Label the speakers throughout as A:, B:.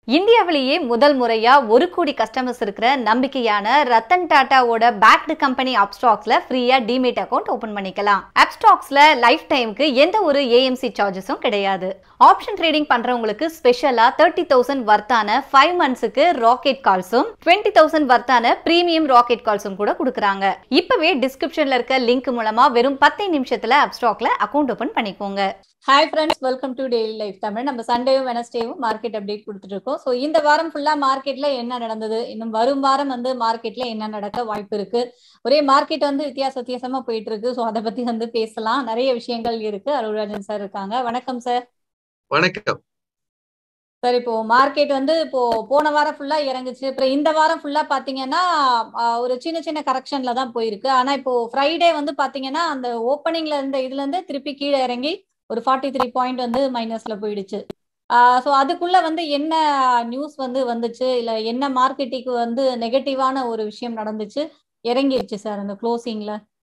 A: இந்தியாவிலேயே முதல் முறையா 1 கோடி கஸ்டமர்ஸ் இருக்கிற நம்பிக்கையான ரத்தன் டாட்டாவோட பேக்டு கம்பெனி அப்ஸ்டாக்ஸ்ல ஃப்ரீயா டிமேட் அக்கவுண்ட் ஓபன் பண்ணிக்கலாம். அப்ஸ்டாக்ஸ்ல லைஃப் டைமுக்கு எந்த ஒரு ஏஎம்சி சார்ஜஸும் கிடையாது. ஆப்ஷன் ட்ரேடிங் பண்றவங்களுக்கு ஸ்பெஷலா 30,000 வர்த்தான 5 மந்த்ஸ்க்கு ராக்கெட் கால்ஸும் 20,000 வர்த்தான பிரீமியம் ராக்கெட் கால்ஸும் கூட கொடுக்கறாங்க. இப்பவே டிஸ்கிரிப்ஷன்ல இருக்க லிங்க் மூலமா வெறும் 10 நிமிஷத்துல அப்ஸ்டாக்ல அக்கவுண்ட் ஓபன் பண்ணிக்கோங்க. Hi friends, welcome to daily life Tamil. நம்ம சண்டேவும் வெனஸ்டேவும் மார்க்கெட் அப்டேட் கொடுத்துட்டு இருக்கோம். ஸோ இந்த வாரம் ஃபுல்லா மார்க்கெட்ல என்ன நடந்தது, இன்னும் வரும் வாரம் மார்க்கெட்ல என்ன நடக்க வாய்ப்பு இருக்கு, ஒரே மார்க்கெட் வித்தியாசமா போயிட்டு இருக்கு. ஸோ அதை பத்தி பேசலாம். நிறைய விஷயங்கள் இருக்கு. அருள்ராஜன் சார் இருக்காங்க. வணக்கம் சார்.
B: வணக்கம்
A: சார். இப்போ மார்க்கெட் இப்போ போன வாரம் ஃபுல்லா இறங்குச்சு. அப்புறம் இந்த வாரம் ஃபுல்லா பாத்தீங்கன்னா ஒரு சின்ன சின்ன கரெக்ஷன்ல தான் போயிருக்கு. ஆனா இப்போ ஃப்ரைடே பாத்தீங்கன்னா அந்த ஓப்பனிங்ல இருந்த இதுல இருந்து திருப்பி கீழே இறங்கி ஒரு 43 பாயிண்ட் மைனஸ்ல போயிடுச்சு. சோ அதுக்குள்ள என்ன நியூஸ் வந்துச்சு, இல்ல என்ன மார்க்கெட்டுக்கு நெகட்டிவான ஒரு விஷயம் நடந்துச்சு, இறங்கிடுச்சு சார் அந்த க்ளோசிங்ல?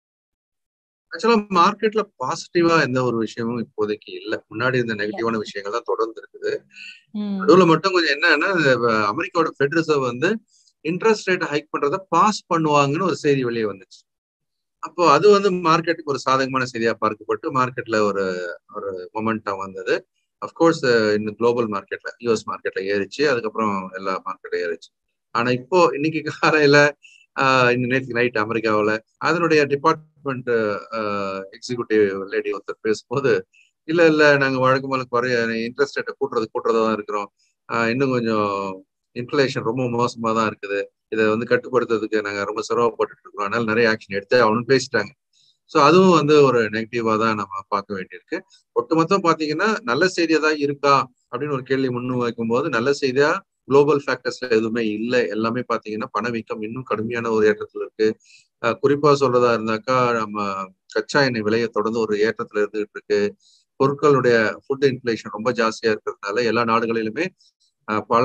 B: ஆக்சுவலா மார்க்கெட்ல பாசிட்டிவா எந்த ஒரு விஷயமும் இப்போதைக்கு இல்ல. முன்னாடி இந்த நெகட்டிவான விஷயங்கள் தான் தொடர்ந்து இருக்குது. நடுவுல மட்டும் கொஞ்சம் என்னன்னா, அமெரிக்காவோட fed reserve interest rate hike பண்றத பாஸ் பண்ணுவாங்கன்னு ஒரு செய்தி வெளியே வந்துச்சு. அப்போ அது மார்க்கெட்டுக்கு ஒரு சாதகமான செய்தியா பார்க்கப்பட்டு மார்க்கெட்ல ஒரு ஒரு மொமெண்டம் வந்தது. அப்கோர்ஸ் இந்த குளோபல் மார்க்கெட்ல யூஎஸ் மார்க்கெட்ல ஏறிச்சு, அதுக்கப்புறம் எல்லா மார்க்கெட்டும் ஏறிச்சு. ஆனா இப்போ இன்னைக்கு காலையில நேற்று நைட் அமெரிக்காவில் அதனுடைய டிபார்ட்மெண்ட் எக்ஸிக்யூட்டிவ் லேடி ஒருத்தர் பேசும்போது, இல்ல நாங்க வழக்கமான குறைய இன்ட்ரெஸ்ட் ரேட்டை கூட்டுறதா தான் இருக்கிறோம். இன்னும் கொஞ்சம் இன்ஃப்ளேஷன் ரொம்ப மோசமா தான் இருக்குது. இதை கட்டுப்படுத்துறதுக்கு நாங்க ரொம்ப சிரமப்பட்டு இருக்கோம். அதனால நிறைய ஆக்ஷன் எடுத்து அவனு பேசிட்டாங்க. ஸோ அதுவும் ஒரு நெகட்டிவா தான் நம்ம பார்க்க வேண்டியிருக்கு. ஒட்டுமொத்தம் பாத்தீங்கன்னா நல்ல செய்தியா தான் இருக்கா அப்படின்னு ஒரு கேள்வி முன்னு வைக்கும் போது, நல்ல செய்தியா குளோபல் ஃபேக்டர்ஸ்ல எதுவுமே இல்லை. எல்லாமே பாத்தீங்கன்னா பணவீக்கம் இன்னும் கடுமையான ஒரு ஏற்றத்துல இருக்கு. குறிப்பா சொல்றதா இருந்தாக்கா, நம்ம கச்சா எண்ணெய் விலையை தொடர்ந்து ஒரு ஏற்றத்துல இருந்துகிட்டு இருக்கு. பொருட்களுடைய ஃபுட் இன்ஃப்ளேஷன் ரொம்ப ஜாஸ்தியா இருக்கிறதுனால எல்லா நாடுகளிலுமே பல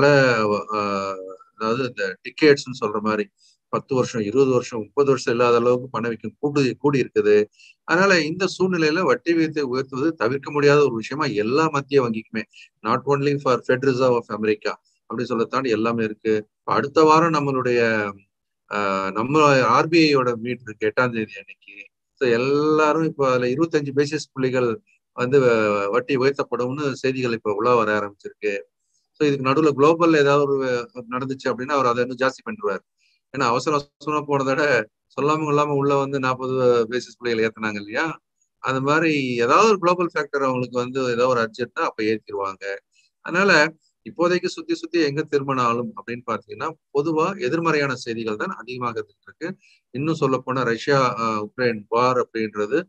B: அதாவது இந்த டிக்கெட்ஸ்ன்னு சொல்ற மாதிரி 10 வருஷம் 20 வருஷம் 30 வருஷம் இல்லாத அளவுக்கு பணவீக்கம் கூடி இருக்குது. அதனால இந்த சூழ்நிலையில வட்டி விகிதத்தை உயர்த்துவது தவிர்க்க முடியாத ஒரு விஷயமா எல்லா மத்திய வங்கிக்குமே, not only for fed reserve of America அப்படின்னு சொல்ல தாண்டி எல்லாமே இருக்கு. அடுத்த வாரம் நம்மளுடைய நம்ம ஆர்பிஐயோட மீட் இருக்கு 8ஆம் தேதி அன்னைக்கு. ஸோ எல்லாரும் இப்போ அதுல 25 பேசிஸ் புள்ளிகள் வட்டி உயர்த்தப்படும்னு செய்திகள் இப்போ உலா வர ஆரம்பிச்சிருக்கு. ஸோ இதுக்கு நடுவில் குளோபல் ஏதாவது ஒரு நடந்துச்சு அப்படின்னா அவர் அதை ஜாஸ்தி பண்ணிடுவார். ஏன்னா அவசர போனதோட சொல்லாம உள்ள 40 பேசிஸ் புள்ளிகள் ஏற்றினாங்க இல்லையா? அந்த மாதிரி ஏதாவது ஒரு குளோபல் ஃபேக்டர் அவங்களுக்கு ஏதாவது ஒரு அர்ஜென்ட்னா அப்ப ஏற்றிடுவாங்க. அதனால இப்போதைக்கு சுத்தி எங்க திரும்பினாலும் அப்படின்னு பாத்தீங்கன்னா பொதுவா எதிர்மறையான செய்திகள் தான் அதிகமாக இருந்துட்டு இருக்கு. இன்னும் சொல்ல போனா ரஷ்யா உக்ரைன் வார் அப்படின்றது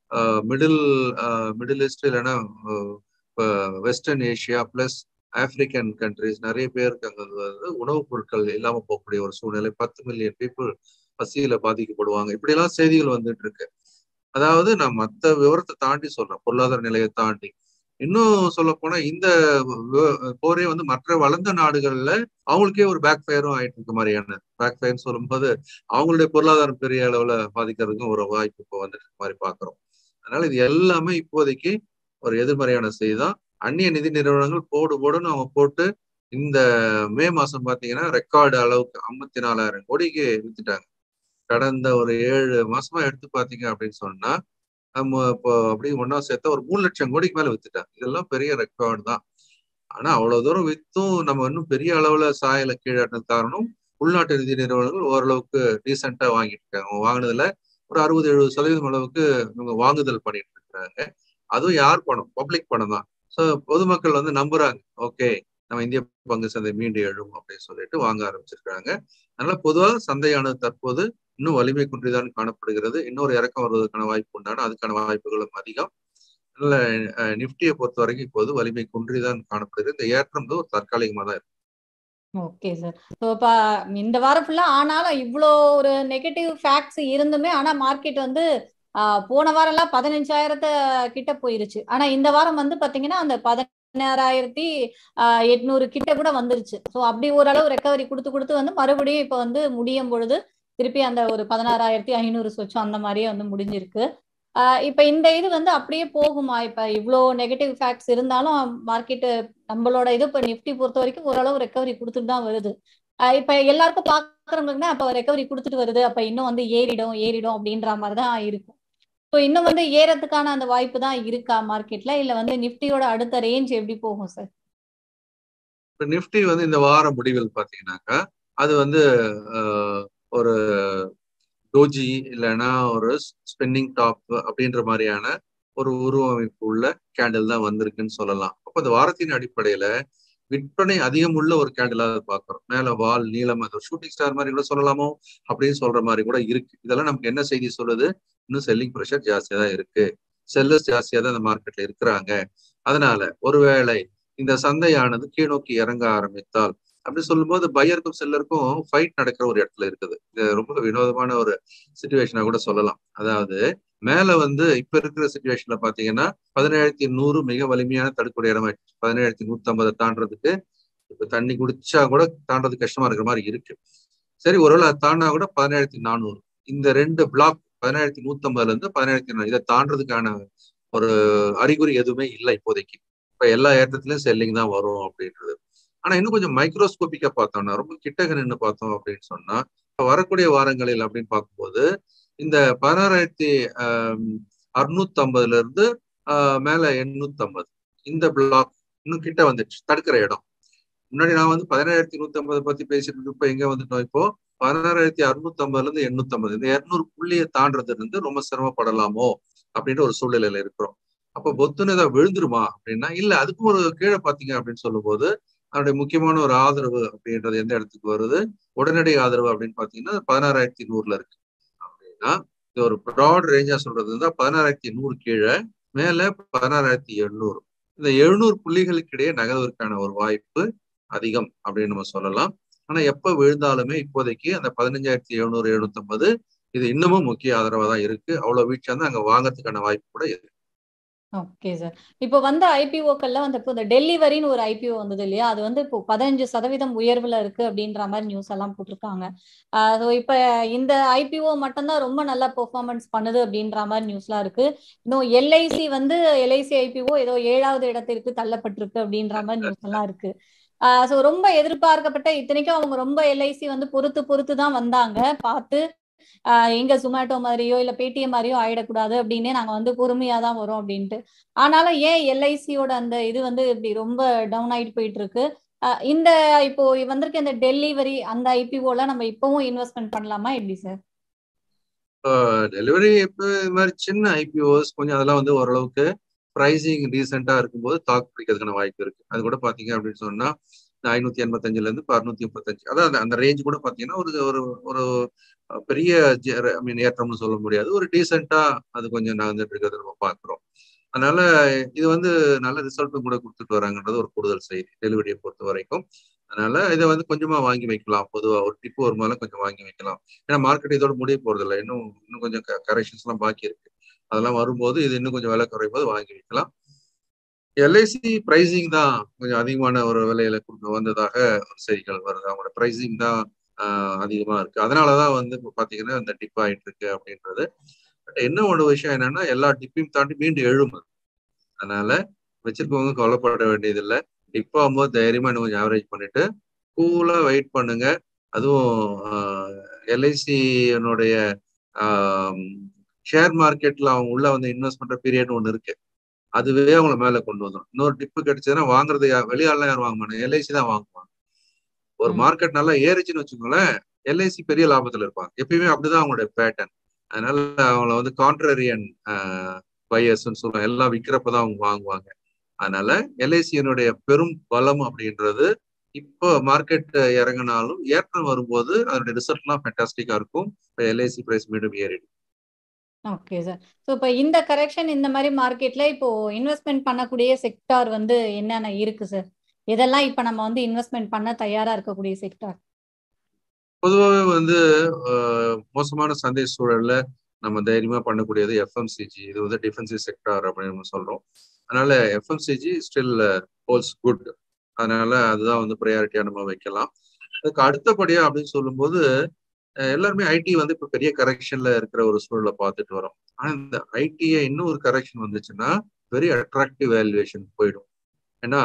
B: மிடில் ஈஸ்ட் இல்லைன்னா western Asia plus African countries நிறைய பேருக்கு அங்க உணவுப் பொருட்கள் இல்லாம போகக்கூடிய ஒரு சூழ்நிலை. 10 மில்லியன் பீப்புள் பசியில பாதிக்கப்படுவாங்க. இப்படி எல்லாம் செய்திகள் வந்துட்டு இருக்கு. அதாவது நான் மற்ற விவரத்தை தாண்டி சொல்றேன், பொருளாதார நிலையை தாண்டி. இன்னும் சொல்ல போனா இந்த போரே மற்ற வளர்ந்த நாடுகள்ல அவங்களுக்கே ஒரு பேக் ஃபயரும் ஆயிட்டு இருக்க மாதிரியான பேக் ஃபயர்னு சொல்லும்போது அவங்களுடைய பொருளாதாரம் பெரிய அளவுல பாதிக்கிறதுக்கும் ஒரு வாய்ப்பு இப்போ வந்துட்டு இருக்க மாதிரி பாக்குறோம். அதனால இது எல்லாமே இப்போதைக்கு ஒரு எதிர்மறையான செய்தி தான். அந்நிய நிதி நிறுவனங்கள் போடுன்னு அவங்க போட்டு இந்த மே மாசம் பாத்தீங்கன்னா ரெக்கார்டு அளவுக்கு 54,000 கோடிக்கு வித்துட்டாங்க. கடந்த ஒரு 7 மாசமா எடுத்து பாத்தீங்க அப்படின்னு சொன்னா நம்ம இப்போ அப்படியே ஒன்னா சேர்த்தா ஒரு 3 லட்சம் கோடிக்கு மேல வித்துட்டாங்க. இதெல்லாம் பெரிய ரெக்கார்டு தான். ஆனா அவ்வளவு தூரம் வித்தும் நம்ம இன்னும் பெரிய அளவுல சாயல கீழாட்டின காரணம் உள்நாட்டு நிதி நிறுவனங்கள் ஓரளவுக்கு டீசெண்டா வாங்கிட்டு இருக்காங்க. வாங்கினதுல ஒரு 60-70% அளவுக்கு இவங்க வாங்குதல் பண்ணிட்டு இருக்காங்க. அதுவும் யார் பணம்? பப்ளிக் பணம் தான். ஸோ பொதுமக்கள் நம்புறாங்க, ஓகே நம்ம இந்திய பங்கு சந்தை மீண்டு எழும் அப்படின்னு சொல்லிட்டு வாங்க ஆரம்பிச்சிருக்காங்க. அதனால பொதுவாக சந்தையானது தற்போது இன்னும் வலிமை குன்றிதான் காணப்படுகிறது. இன்னொரு இறக்கம் வருவதற்கான வாய்ப்பு உண்டான அதுக்கான வாய்ப்புகளும் அதிகம். அதனால நிப்டியை பொறுத்த வரைக்கும் இப்போது வலிமை குன்றிதான் காணப்படுகிறது. இந்த ஏற்றம் ஒரு தற்காலிகமா தான் இருக்கு.
A: Okay sir. ஸோ இப்போ இந்த வாரம் ஃபுல்லா ஆனாலும் இவ்வளோ ஒரு நெகட்டிவ் ஃபேக்ட்ஸ் இருந்துமே ஆனா மார்க்கெட் போன வாரம் எல்லாம் 15,000 கிட்ட போயிருச்சு. ஆனா இந்த வாரம் பாத்தீங்கன்னா அந்த 16,800 கிட்ட கூட வந்துருச்சு. ஸோ அப்படி ஓரளவு ரெக்கவரி கொடுத்து மறுபடியும் இப்போ முடியும் பொழுது திருப்பி அந்த ஒரு 16,500 சொச்சம் அந்த மாதிரியே முடிஞ்சிருக்கு. இப்ப இந்த இது வந்து அப்படியே போகுமா? இப்ப இவ்ளோ நெகட்டிவ் ஃபேக்ட்ஸ் இருந்தாலும் மார்க்கெட் நம்மளோட இது இப்ப நிஃப்டி பொறுத்த வரைக்கும் ஓரளவு ரெக்கவரி குடுத்துட்டு தான் வருது. இப்ப எல்லாருக்கும் பாக்குறவங்கன்னா அப்ப ரெக்கவரி குடுத்துட்டு வருது. அப்ப இன்னும் வந்து ஏறிடும் அப்படின்ற மாரி தான் இருக்கும். இப்போ இன்னும் வந்து ஏறதுக்கான அந்த வாய்ப்பு தான் இருக்கா மார்க்கெட்ல? இல்ல வந்து நிஃப்டியோட அடுத்த ரேஞ்ச் எப்படி போகும் சார்?
B: இப்ப நிஃப்டி வந்து இந்த வார முடிவில் பாத்தீங்கன்னாக்கா அது வந்து ஒரு டோஜி இல்லைன்னா ஒரு ஸ்பின்னிங் டாப் அப்படின்ற மாதிரியான ஒரு உருவமைப்பு உள்ள கேண்டில் தான் வந்திருக்குன்னு சொல்லலாம். அப்போ இந்த வாரத்தின் அடிப்படையில விற்பனை அதிகம் உள்ள ஒரு கேண்டிலா பாக்குறோம். மேல வால் நீளம் அது ஷூட்டிங் ஸ்டார் மாதிரி கூட சொல்லலாமோ அப்படின்னு சொல்ற மாதிரி கூட இருக்கு. இதெல்லாம் நமக்கு என்ன செய்தி சொல்லுது? இன்னும் செல்லிங் ப்ரெஷர் ஜாஸ்தியா தான் இருக்கு. செல்லர்ஸ் ஜாஸ்தியா தான் இந்த மார்க்கெட்ல இருக்கிறாங்க. அதனால ஒருவேளை இந்த சந்தையானது கீழ்நோக்கி இறங்க ஆரம்பித்தால் அப்படி சொல்லும்போது பையருக்கும் செல்லருக்கும் ஃபைட் நடக்கிற ஒரு இடத்துல இருக்குது. இது ரொம்ப வினோதமான ஒரு சிச்சுவேஷனா கூட சொல்லலாம். அதாவது மேல வந்து இப்ப இருக்கிற சிச்சுவேஷன்ல பாத்தீங்கன்னா 17,100 மிக வலிமையான தடுக்கூடிய இடமாயிடுச்சு. 17,150 தாண்டறதுக்கு இப்ப தண்ணி குடிச்சா கூட தாண்டறது கஷ்டமா இருக்கிற மாதிரி இருக்கு. சரி, ஒருவேளை அது தாண்டா கூட 17,400 இந்த ரெண்டு பிளாக் 17,150 இருந்து 17,400 இதை தாண்டறதுக்கான ஒரு அறிகுறி எதுவுமே இல்லை இப்போதைக்கு. இப்ப எல்லா ஏற்றத்திலயும் செல்லிங் தான் வரும் அப்படின்றது. ஆனா இன்னும் கொஞ்சம் மைக்ரோஸ்கோபிக்கா பார்த்தோம்னா ரொம்ப கிட்டக நின்று பார்த்தோம் அப்படின்னு சொன்னா இப்ப வரக்கூடிய வாரங்களில் அப்படின்னு பார்க்கும்போது இந்த 16,650 இருந்து மேல 850 இந்த பிளாக் இன்னும் கிட்ட வந்துடுச்சு தடுக்கிற இடம். முன்னாடி நான் வந்து 17,150 பத்தி பேசிட்டு இருக்கப்ப எங்க வந்துட்டோம் இப்போ 16,650 இருந்து 850 இந்த 200 புள்ளியை தாண்டறது இருந்து ரொம்ப சிரமப்படலாமோ அப்படின்ற ஒரு சூழ்நிலையில இருக்கிறோம். அப்போ பொத்துன்னு ஏதாவது விழுந்துருமா அப்படின்னா இல்ல, அதுக்கும் ஒரு கீழே பாத்தீங்க அப்படின்னு சொல்லும் போது அதனுடைய முக்கியமான ஒரு ஆதரவு அப்படின்றது எந்த இடத்துக்கு வருது? உடனடி ஆதரவு அப்படின்னு பாத்தீங்கன்னா 16,100 இருக்கு. அப்படின்னா இது ஒரு ப்ராட் ரேஞ்சா சொல்றது இருந்தா 16,100 கீழே மேல 16,800 இந்த 700 புள்ளிகளுக்கு இடையே நகர்வதற்கான ஒரு வாய்ப்பு அதிகம் அப்படின்னு நம்ம சொல்லலாம். ஆனா எப்ப விழுந்தாலுமே இப்போதைக்கு அந்த 15,700 750 இது இன்னமும் முக்கிய ஆதரவா தான் இருக்கு. அவ்வளவு வீழ்ச்சியா இருந்தா அங்க வாங்கறதுக்கான வாய்ப்பு கூட இருக்கு.
A: Okay sir. இப்போ வந்த ஐபிஓக்கள்ல வந்து இப்போ இந்த டெலிவரின்னு ஒரு ஐபிஓ வந்தது இல்லையா? அது வந்து இப்போ 15% உயர்வுல இருக்கு அப்படின்ற மாரி நியூஸ் எல்லாம் போட்டிருக்காங்க. ஸோ இப்ப இந்த ஐபிஓ மட்டும் தான் ரொம்ப நல்லா பெர்ஃபார்மன்ஸ் பண்ணுது அப்படின்ற மாரி நியூஸ்லாம் இருக்கு. இன்னும் எல்ஐசி வந்து எல்ஐசி ஐபிஓ ஏதோ 7வது இடத்திற்கு தள்ளப்பட்டிருக்கு அப்படின்ற மாரி நியூஸ் எல்லாம் இருக்கு. ஸோ ரொம்ப எதிர்பார்க்கப்பட்ட இத்தனைக்கும் அவங்க ரொம்ப எல்ஐசி வந்து பொறுத்து தான் வந்தாங்க. பார்த்து எங்க Zomato மாதிரியோ இல்ல Paytm மாதிரியோ ஆயிடக்கூடாது அப்படின்னே நாங்க வந்து பொறுமையா தான் வரோம் அப்படின்ட்டு. ஆனாலும் ஏன் எல்ஐசியோட அந்த இது வந்து இப்படி ரொம்ப டவுன் ஆயிட்டு போயிட்டு இருக்கு. இந்த இப்போ வந்திருக்க இந்த டெலிவரி அந்த ஐபிஓல நம்ம இப்பவும் இன்வெஸ்ட்மெண்ட் பண்ணலாமா எப்படி சார்?
B: டெலிவரி இப்போ இது மாதிரி சின்ன ஐபிஓஸ் கொஞ்சம் அதெல்லாம் வந்து ஓரளவுக்கு ப்ரைசிங் டீசெண்டா இருக்கும்போது தாக்கு பிடிக்கிறதுக்கான வாய்ப்பு இருக்கு. அது கூட பாத்தீங்க அப்படின்னு சொன்னா 585 இருந்து 635 அதாவது அந்த ரேஞ்ச் கூட பாத்தீங்கன்னா ஒரு ஒரு ஒரு பெரிய ஐ மீன் ஏற்றம்னு சொல்ல முடியாது. ஒரு டீசெண்டா அது கொஞ்சம் நடந்துட்டு இருக்கிறத நம்ம பாக்குறோம். அதனால இது வந்து நல்ல ரிசல்ட்டும் கூட கொடுத்துட்டு வராங்கன்றது ஒரு கூடுதல் செய்தி டெலிவரியை பொறுத்த வரைக்கும். அதனால இதை வந்து கொஞ்சமா வாங்கி வைக்கலாம். பொதுவா ஒரு டிப்பு ஒரு மேல கொஞ்சம் வாங்கி வைக்கலாம். ஏன்னா மார்க்கெட் இதோட முடிய போறது இல்லை. இன்னும் கொஞ்சம் கரெக்ஷன்ஸ் எல்லாம் பாக்கி இருக்கு. அதெல்லாம் வரும்போது இது இன்னும் கொஞ்சம் விலை குறையும் போது வாங்கி வைக்கலாம். எல்ஐசி பிரைசிங் தான் கொஞ்சம் அதிகமான ஒரு விலையில வந்ததாக ஒரு செய்திகள் வருது. அவங்களோட பிரைசிங் தான் அதிகமா இருக்கு. அதனாலதான் வந்து இப்ப பாத்தீங்கன்னா இந்த டிப் ஆயிட்டு இருக்கு அப்படின்றது. பட் என்ன ஒரு விஷயம் என்னன்னா எல்லா டிப்பையும் தாண்டி மீண்டும் எழும். அதனால வச்சிருக்கவங்க கவலைப்பட வேண்டியது இல்லை. டிப் ஆகும்போது தைரியமா இன்னும் கொஞ்சம் ஆவரேஜ் பண்ணிட்டு கூலா வெயிட் பண்ணுங்க. அதுவும் எல்ஐசியினுடைய ஷேர் மார்க்கெட்ல அவங்க உள்ள வந்து இன்வெஸ்ட் பண்ற பீரியட் ஒன்று இருக்கு. அதுவே அவங்கள மேல கொண்டு வந்துடும். இன்னொரு டிப்பு கிடைச்சதுன்னா வாங்குறது வெளியாலாம் யாரும் வாங்க மாட்டாங்க. எல்ஐசி தான் வாங்குவாங்க. ஒரு மார்க்கெட் நல்லா ஏறிச்சுன்னு வச்சுக்கோங்களேன், எல்ஐசி பெரிய லாபத்துல இருப்பாங்க. எப்பயுமே அப்படிதான் அவங்களுடைய பேட்டர்ன். அதனால அவங்கள வந்து கான்ட்ரரியன் பையர்ஸ்ன்னு சொல்லுவாங்க. எல்லாம் விற்கிறப்பதான் அவங்க வாங்குவாங்க. அதனால எல்ஐசியினுடைய பெரும் பலம் அப்படின்றது இப்போ மார்க்கெட் இறங்கினாலும் ஏற்றம் வரும்போது அதனுடைய ரிசல்ட் எல்லாம் ஃபேண்டாஸ்டிக்கா இருக்கும். இப்போ எல்ஐசி பிரைஸ் மீண்டும் ஏறிடும்.
A: Okay sir. ஸோ இப்போ இந்த கரெக்ஷன் இந்த மாதிரி மார்க்கெட்ல இப்போ இன்வெஸ்ட்மெண்ட் பண்ணக்கூடிய செக்டார் வந்து என்னென்ன இருக்கு சார்? இதெல்லாம் இப்ப நம்ம வந்து இன்வெஸ்ட்மெண்ட் பண்ண தயாரா இருக்கக்கூடிய செக்டார்.
B: பொதுவாகவே வந்து மோசமான சந்தை சூழல்ல நம்ம தைரியமா பண்ணக்கூடியது எஃப்எம்சிஜி. இது வந்து டிஃபென்சிவ் செக்டார் அப்படின்னு நம்ம சொல்றோம். அதனால எஃப்எம்சிஜி ஸ்டில் ஹோல்ஸ் குட். அதனால அதுதான் வந்து ப்ரையாரிட்டியா நம்ம வைக்கலாம். அதுக்கு அடுத்தபடியா அப்படின்னு சொல்லும்போது எல்லாருமே ஐடி வந்து இப்ப பெரிய கரெக்ஷன்ல இருக்கிற ஒரு சூழலை பார்த்துட்டு வரோம். ஆனா இந்த ஐடியை இன்னும் ஒரு கரெக்ஷன் வந்துச்சுன்னா வெரி அட்ராக்டிவ் வேல்யூவேஷன் போயிடும். ஏன்னா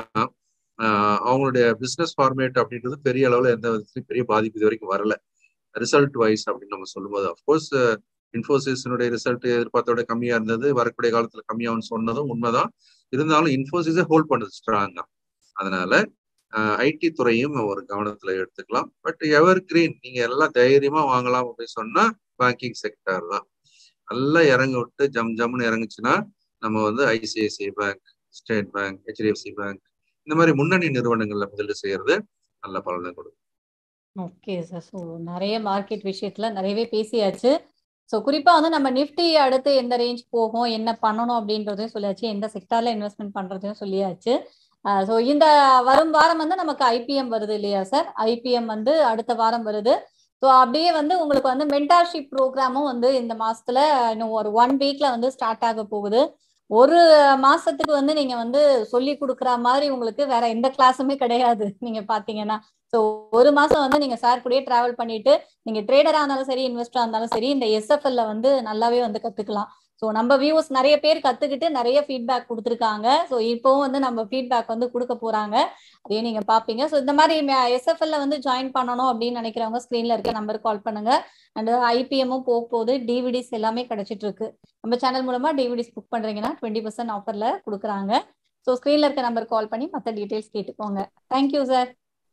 B: அவங்களுடைய பிசினஸ் ஃபார்மேட் அப்படின்றது பெரிய அளவுல எந்த விதத்துலையும் பெரிய பாதிப்பு இது வரைக்கும் வரல. ரிசல்ட் வைஸ் அப்படின்னு நம்ம சொல்லும்போது அஃப்கோர்ஸ் இன்ஃபோசிஸினுடைய ரிசல்ட் எதிர்பார்த்தோட கம்மியா இருந்தது, வரக்கூடிய காலத்துல கம்மியாகும்னு சொன்னதும் உண்மைதான். இருந்தாலும் இன்ஃபோசிஸே ஹோல்ட் பண்ணுது ஸ்ட்ராங்கா. அதனால ஐடி துறையும் ஒரு கவனத்துல எடுத்துக்கலாம். பட் எவர் கிரீன் நீங்க எல்லாம் தைரியமா வாங்கலாம் அப்படின்னு சொன்னா பேங்கிங் செக்டர் தான். நல்லா இறங்க விட்டு ஜம்னு இறங்குச்சுன்னா நம்ம வந்து ICICI bank, state bank, HDFC bank இந்த மாதிரி முன்னணி நிறுவனங்கள்ல முதலீடு செய்யறது நல்ல பலனை கொடுக்கும்.
C: Okay sir. ஸோ நிறைய மார்க்கெட் விஷயத்துல நிறையவே பேசியாச்சு. ஸோ குறிப்பா வந்து நம்ம நிஃப்டி அடுத்து எந்த ரேஞ்ச் போகும், என்ன பண்ணணும் அப்படின்றதையும் சொல்லியாச்சு, எந்த செக்டார்ல இன்வெஸ்ட்மெண்ட் பண்றதையும் சொல்லியாச்சு. ஸோ இந்த வரும் வாரம் வந்து நமக்கு ஐபிஎம் வருது இல்லையா சார்? ஐபிஎம் வந்து அடுத்த வாரம் வருது. ஸோ அப்படியே வந்து உங்களுக்கு வந்து மென்டார்ஷிப் ப்ரோக்ராமும் வந்து இந்த மாசத்துல இன்னும் ஒரு 1 வீக்ல வந்து ஸ்டார்ட் ஆக போகுது. ஒரு மாசத்துக்கு வந்து நீங்க வந்து சொல்லி கொடுக்குற மாதிரி உங்களுக்கு வேற எந்த கிளாஸுமே கிடையாது நீங்க பாத்தீங்கன்னா. ஸோ ஒரு மாசம் வந்து நீங்க சார் கூடயே டிராவல் பண்ணிட்டு நீங்க ட்ரேடரா இருந்தாலும் சரி, இன்வெஸ்டரா இருந்தாலும் சரி, இந்த எஸ்எஃப்எல்ல வந்து நல்லாவே வந்து கத்துக்கலாம். ஸோ நம்ம வியூஸ் நிறைய பேர் கத்துக்கிட்டு நிறைய ஃபீட்பேக் கொடுத்துருக்காங்க. ஸோ இப்போவும் வந்து நம்ம ஃபீட்பேக் வந்து கொடுக்க போறாங்க, அதையும் நீங்க பாப்பீங்க. ஸோ இந்த மாதிரி எஸ்எஃப்எல்ல வந்து ஜாயின் பண்ணணும் அப்படின்னு நினைக்கிறவங்க ஸ்கிரீன்ல இருக்க நம்பருக்கு கால் பண்ணுங்க. அண்ட் ஐபிஎம்மும் போக போகுது, டிவிடிஸ் எல்லாமே கிடைச்சிட்டு இருக்கு. நம்ம சேனல் மூலமா டிவிடிஸ் புக் பண்றீங்கன்னா 20% ஆஃபர்ல கொடுக்குறாங்க. ஸோ ஸ்கிரீன்ல இருக்க நம்பருக்கு கால் பண்ணி மற்ற டீடைல்ஸ் கேட்டுக்கோங்க. Thank you sir.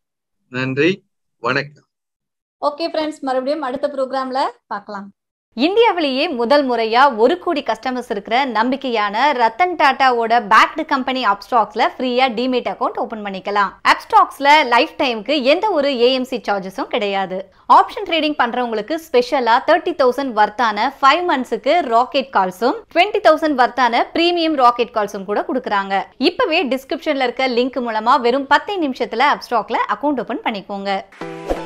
B: நன்றி, வணக்கம்.
C: ஓகே ஃப்ரெண்ட்ஸ், மறுபடியும் அடுத்த ப்ரோக்ராம்ல பார்க்கலாம்.
A: இந்தியாவிலேயே முதல் முறையா 1 கோடி கஸ்டமர்ஸ் இருக்கிற நம்பிக்கையான ரத்தன் டாட்டாவோட பேக்டு கம்பெனி அப்ஸ்டாக்ஸ்ல ஃப்ரீயா டிமேட் அக்கவுண்ட் ஓபன் பண்ணிக்கலாம். அப்ஸ்டாக்ஸ்ல லைஃப் டைமுக்கு எந்த ஒரு ஏஎம்சி சார்ஜஸும் கிடையாது. ஆப்ஷன் ட்ரேடிங் பண்றவங்களுக்கு ஸ்பெஷலா 30,000 வர்த்தான 5 மந்த்ஸ்க்கு ராக்கெட் கால்ஸும் 20,000 வர்த்தான பிரீமியம் ராக்கெட் கால்ஸும் கூட கொடுக்குறாங்க. இப்பவே டிஸ்கிரிப்ஷன்ல இருக்க லிங்க் மூலமா வெறும் 10 நிமிஷத்துல அப்ஸ்டாக்ல அக்கவுண்ட் ஓபன் பண்ணிக்கோங்க.